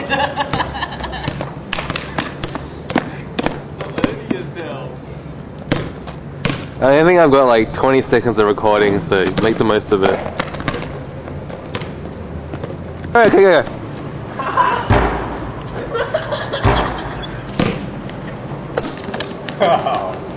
I think I've got like 20 seconds of recording, so make the most of it. Alright, okay, go. Oh.